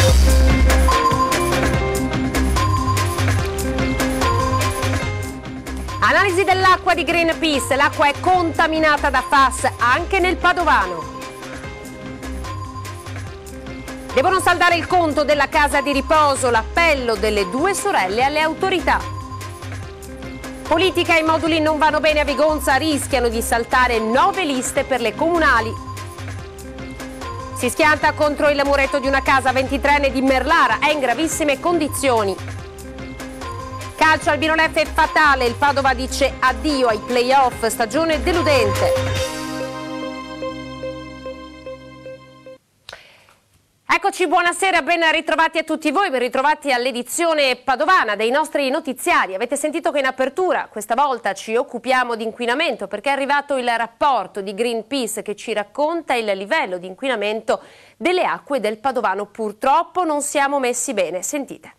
Analisi dell'acqua di Greenpeace, l'acqua è contaminata da PFAS anche nel Padovano. Devono saldare il conto della casa di riposo, l'appello delle due sorelle alle autorità. Politica, i moduli non vanno bene a Vigonza, rischiano di saltare 9 liste per le comunali. Si schianta contro il muretto di una casa 23enne di Merlara, è in gravissime condizioni. Calcio, Albino Leffe è fatale, il Padova dice addio ai play-off, stagione deludente. Eccoci, buonasera, ben ritrovati a tutti voi, ben ritrovati all'edizione padovana dei nostri notiziari. Avete sentito che in apertura questa volta ci occupiamo di inquinamento perché è arrivato il rapporto di Greenpeace che ci racconta il livello di inquinamento delle acque del Padovano. Purtroppo non siamo messi bene, sentite.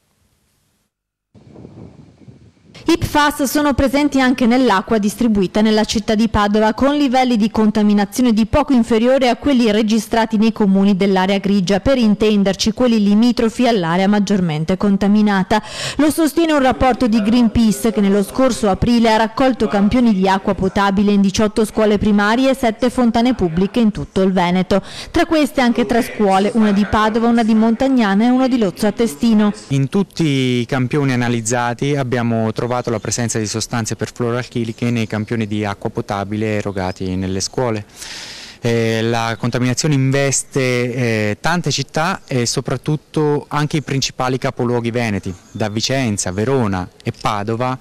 I PFAS sono presenti anche nell'acqua distribuita nella città di Padova, con livelli di contaminazione di poco inferiori a quelli registrati nei comuni dell'area grigia, per intenderci quelli limitrofi all'area maggiormente contaminata. Lo sostiene un rapporto di Greenpeace che nello scorso aprile ha raccolto campioni di acqua potabile in 18 scuole primarie e 7 fontane pubbliche in tutto il Veneto. Tra queste anche 3 scuole, una di Padova, una di Montagnana e una di Lozzo a Testino. In tutti i campioni analizzati abbiamo trovato la presenza di sostanze perfluoroalchiliche nei campioni di acqua potabile erogati nelle scuole. La contaminazione investe tante città e soprattutto anche i principali capoluoghi veneti, da Vicenza, Verona e Padova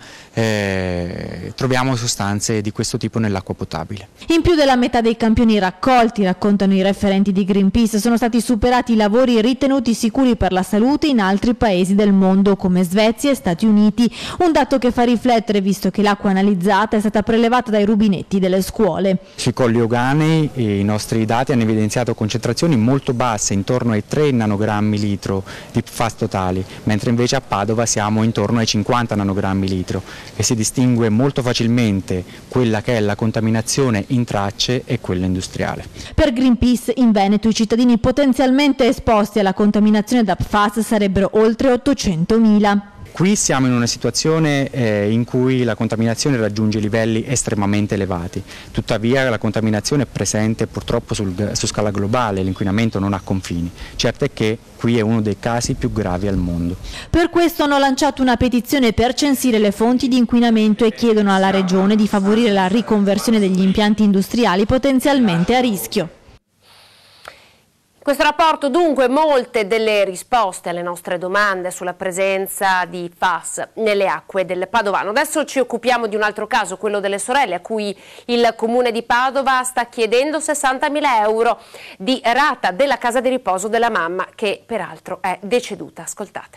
troviamo sostanze di questo tipo nell'acqua potabile. In più della metà dei campioni raccolti, raccontano i referenti di Greenpeace, sono stati superati i lavori ritenuti sicuri per la salute in altri paesi del mondo come Svezia e Stati Uniti, un dato che fa riflettere visto che l'acqua analizzata è stata prelevata dai rubinetti delle scuole. Sui colli oganei i nostri dati hanno evidenziato concentrazioni molto basse, intorno ai 3 nanogrammi litro di PFAS totali, mentre invece a Padova siamo intorno ai 50 nanogrammi litro e si distingue molto facilmente quella che è la contaminazione in tracce e quella industriale. Per Greenpeace in Veneto i cittadini potenzialmente esposti alla contaminazione da PFAS sarebbero oltre 800.000. Qui siamo in una situazione in cui la contaminazione raggiunge livelli estremamente elevati, tuttavia la contaminazione è presente purtroppo su scala globale, l'inquinamento non ha confini, certo è che qui è uno dei casi più gravi al mondo. Per questo hanno lanciato una petizione per censire le fonti di inquinamento e chiedono alla Regione di favorire la riconversione degli impianti industriali potenzialmente a rischio. Questo rapporto dunque molte delle risposte alle nostre domande sulla presenza di PFAS nelle acque del Padovano. Adesso ci occupiamo di un altro caso, quello delle sorelle, a cui il comune di Padova sta chiedendo 60.000 euro di rata della casa di riposo della mamma, che peraltro è deceduta. Ascoltate.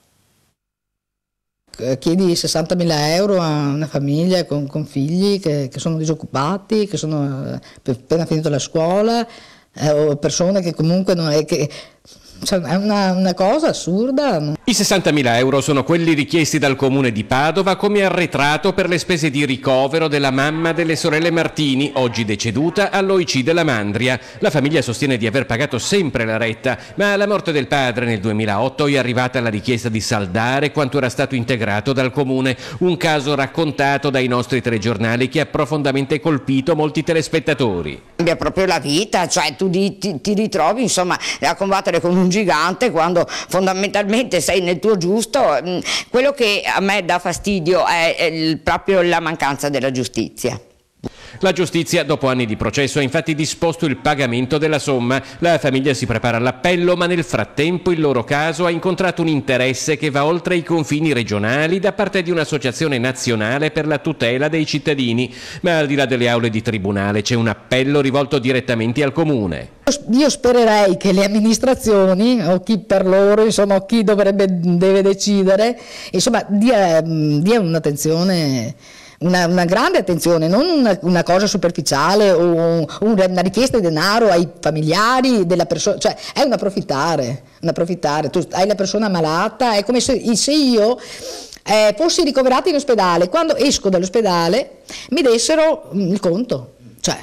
Chiedi 60.000 euro a una famiglia con figli che sono disoccupati, che sono appena finito la scuola, o persone che comunque non è che... Cioè, è una cosa assurda. I 60.000 euro sono quelli richiesti dal comune di Padova come arretrato per le spese di ricovero della mamma delle sorelle Martini, oggi deceduta all'OIC della Mandria. La famiglia sostiene di aver pagato sempre la retta, ma alla morte del padre nel 2008 è arrivata la richiesta di saldare quanto era stato integrato dal comune. Un caso raccontato dai nostri telegiornali che ha profondamente colpito molti telespettatori. Cambia proprio la vita, cioè tu ti ritrovi insomma a combattere con un gigante quando fondamentalmente sei nel tuo giusto. Quello che a me dà fastidio è proprio la mancanza della giustizia. La giustizia, dopo anni di processo, ha infatti disposto il pagamento della somma. La famiglia si prepara all'appello, ma nel frattempo il loro caso ha incontrato un interesse che va oltre i confini regionali da parte di un'associazione nazionale per la tutela dei cittadini. Ma al di là delle aule di tribunale c'è un appello rivolto direttamente al comune. Io spererei che le amministrazioni, o chi per loro, insomma, o chi deve decidere, insomma, dia un'attenzione, una grande attenzione, non una cosa superficiale o una richiesta di denaro ai familiari della persona, cioè è un approfittare. Tu hai la persona malata, è come se io fossi ricoverata in ospedale, quando esco dall'ospedale mi dessero il conto, cioè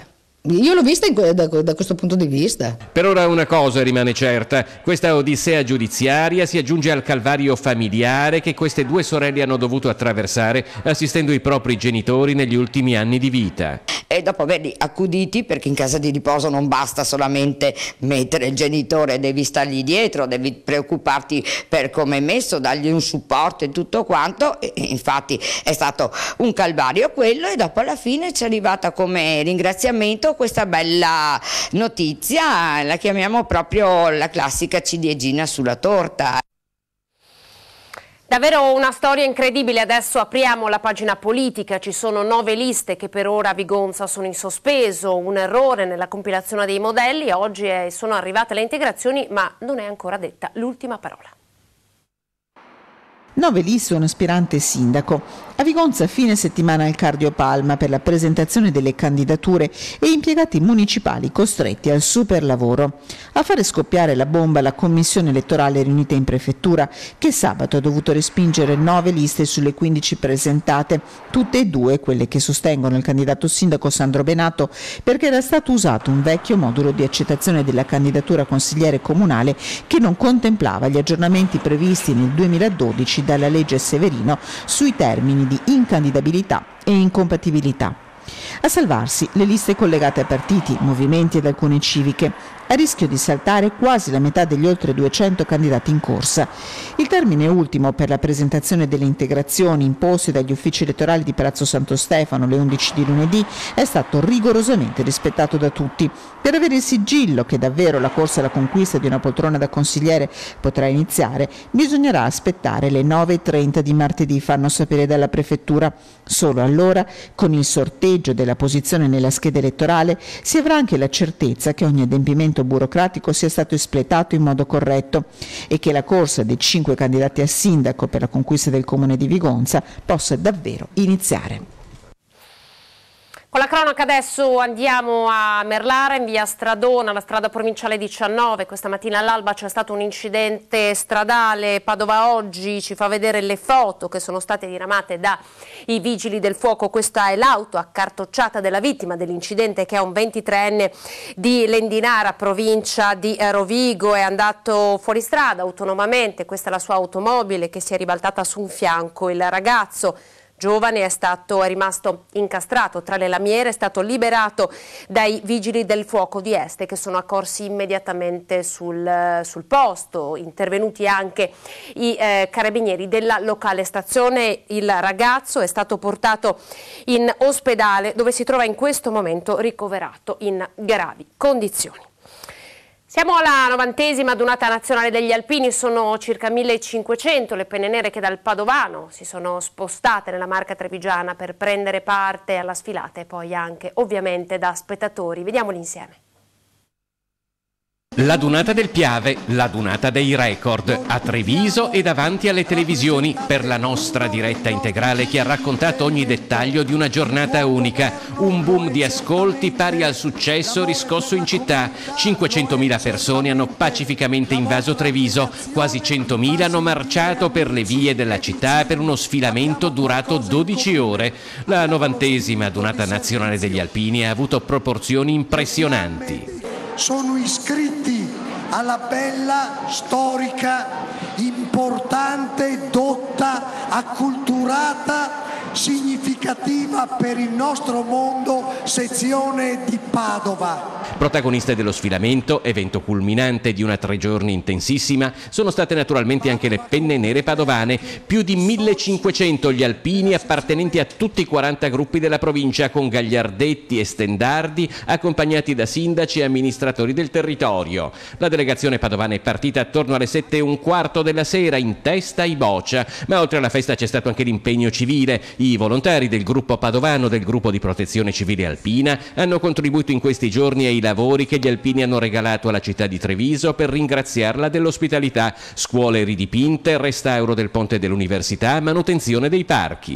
Io l'ho vista da questo punto di vista. Per ora una cosa rimane certa: questa odissea giudiziaria si aggiunge al calvario familiare che queste due sorelle hanno dovuto attraversare assistendo i propri genitori negli ultimi anni di vita. E dopo averli accuditi, perché in casa di riposo non basta solamente mettere il genitore, devi stargli dietro, devi preoccuparti per come è messo, dargli un supporto e tutto quanto, e infatti è stato un calvario quello, e dopo alla fine ci è arrivata come ringraziamento questa bella notizia, la chiamiamo proprio la classica ciliegina sulla torta. Davvero una storia incredibile. Adesso apriamo la pagina politica, ci sono 9 liste che per ora a Vigonza sono in sospeso, un errore nella compilazione dei modelli, oggi sono arrivate le integrazioni ma non è ancora detta l'ultima parola. 9 liste, un aspirante sindaco. A Vigonza fine settimana al Cardiopalma per la presentazione delle candidature e impiegati municipali costretti al superlavoro. A fare scoppiare la bomba la commissione elettorale riunita in prefettura, che sabato ha dovuto respingere 9 liste sulle 15 presentate, tutte e due quelle che sostengono il candidato sindaco Sandro Benato, perché era stato usato un vecchio modulo di accettazione della candidatura consigliere comunale che non contemplava gli aggiornamenti previsti nel 2012 dalla legge Severino sui termini di incandidabilità e incompatibilità. A salvarsi le liste collegate a partiti, movimenti ed alcune civiche, a rischio di saltare quasi la metà degli oltre 200 candidati in corsa. Il termine ultimo per la presentazione delle integrazioni imposte dagli uffici elettorali di Palazzo Santo Stefano alle 11 di lunedì è stato rigorosamente rispettato da tutti. Per avere il sigillo che davvero la corsa alla conquista di una poltrona da consigliere potrà iniziare, bisognerà aspettare le 9:30 di martedì, fanno sapere dalla prefettura. Solo allora, con il sorteggio della posizione nella scheda elettorale, si avrà anche la certezza che ogni adempimento burocratico sia stato espletato in modo corretto e che la corsa dei 5 candidati a sindaco per la conquista del comune di Vigonza possa davvero iniziare. Con la cronaca adesso andiamo a Merlara, in via Stradona, la strada provinciale 19. Questa mattina all'alba c'è stato un incidente stradale. Padova Oggi ci fa vedere le foto che sono state diramate dai vigili del fuoco. Questa è l'auto accartocciata della vittima dell'incidente, che è un 23enne di Lendinara, provincia di Rovigo. È andato fuori strada autonomamente, questa è la sua automobile che si è ribaltata su un fianco. Il ragazzo giovane è rimasto incastrato tra le lamiere, è stato liberato dai vigili del fuoco di Este, che sono accorsi immediatamente sul posto, intervenuti anche i carabinieri della locale stazione. Il ragazzo è stato portato in ospedale, dove si trova in questo momento ricoverato in gravi condizioni. Siamo alla 90ª adunata nazionale degli alpini, sono circa 1500 le penne nere che dal Padovano si sono spostate nella Marca Trevigiana per prendere parte alla sfilata e poi anche ovviamente da spettatori. Vediamoli insieme. L'adunata del Piave, l'adunata dei record, a Treviso e davanti alle televisioni, per la nostra diretta integrale che ha raccontato ogni dettaglio di una giornata unica. Un boom di ascolti pari al successo riscosso in città. 500.000 persone hanno pacificamente invaso Treviso, quasi 100.000 hanno marciato per le vie della città per uno sfilamento durato 12 ore. La 90ª adunata nazionale degli alpini ha avuto proporzioni impressionanti. Sono iscritti alla bella, storica, importante, dotta, acculturata, significativa per il nostro mondo sezione di Padova. Protagoniste dello sfilamento, evento culminante di una 3 giorni intensissima, sono state naturalmente anche le penne nere padovane, più di 1500 gli alpini appartenenti a tutti i 40 gruppi della provincia, con gagliardetti e stendardi accompagnati da sindaci e amministratori del territorio. La delegazione padovana è partita attorno alle 7:15 della sera, in testa i Boccia, ma oltre alla festa c'è stato anche l'impegno civile. I volontari del gruppo padovano del gruppo di protezione civile alpina hanno contribuito in questi giorni ai lavori che gli alpini hanno regalato alla città di Treviso per ringraziarla dell'ospitalità: scuole ridipinte, restauro del ponte dell'università, manutenzione dei parchi.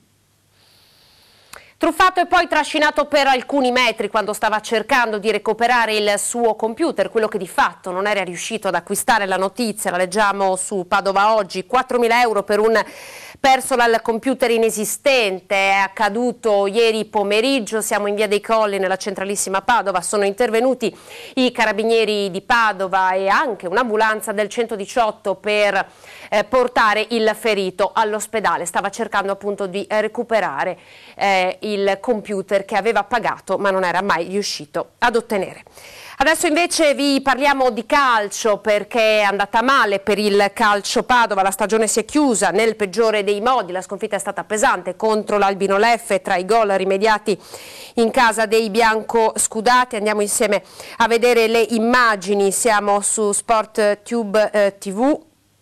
Truffato e poi trascinato per alcuni metri quando stava cercando di recuperare il suo computer, quello che di fatto non era riuscito ad acquistare. La notizia la leggiamo su Padova Oggi: 4.000 euro per un personal computer inesistente, è accaduto ieri pomeriggio, siamo in via dei Colli nella centralissima Padova, sono intervenuti i carabinieri di Padova e anche un'ambulanza del 118 per portare il ferito all'ospedale, stava cercando appunto di recuperare il computer che aveva pagato ma non era mai riuscito ad ottenere. Adesso invece vi parliamo di calcio perché è andata male per il Calcio Padova, la stagione si è chiusa nel peggiore dei modi, la sconfitta è stata pesante contro l'Albino Leffe tra i gol rimediati in casa dei biancoscudati. Andiamo insieme a vedere le immagini, siamo su Sport Tube TV.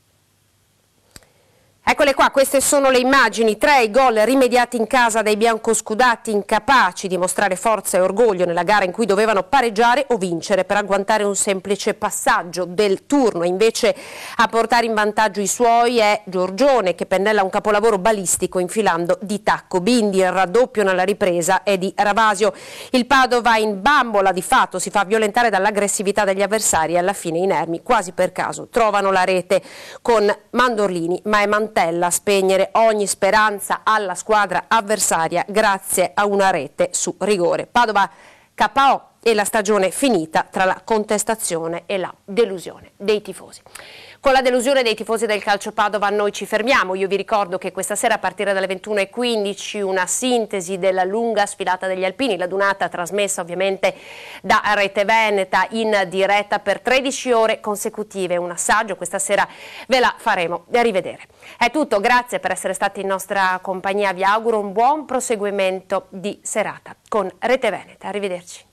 Eccole qua, queste sono le immagini, 3 gol rimediati in casa dai biancoscudati, incapaci di mostrare forza e orgoglio nella gara in cui dovevano pareggiare o vincere per agguantare un semplice passaggio del turno. Invece a portare in vantaggio i suoi è Giorgione che pennella un capolavoro balistico infilando di tacco. Bindi, il raddoppio nella ripresa è di Ravasio. Il Padova in bambola di fatto si fa violentare dall'aggressività degli avversari e alla fine i Nermi quasi per caso trovano la rete con Mandorlini, ma è Mantella a spegnere ogni speranza alla squadra avversaria grazie a una rete su rigore. Padova KO e la stagione finita tra la contestazione e la delusione dei tifosi. Con la delusione dei tifosi del Calcio Padova noi ci fermiamo. Io vi ricordo che questa sera a partire dalle 21:15 una sintesi della lunga sfilata degli alpini, la dunata trasmessa ovviamente da Rete Veneta in diretta per 13 ore consecutive. Un assaggio questa sera ve la faremo rivedere. È tutto, grazie per essere stati in nostra compagnia, vi auguro un buon proseguimento di serata con Rete Veneta. Arrivederci.